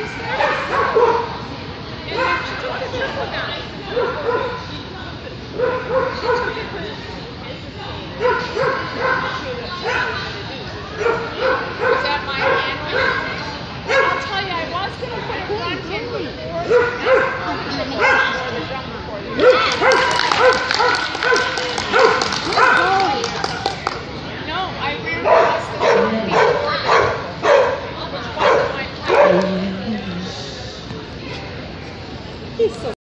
that my hand? I'll tell you, I was going to put a gun in before the drum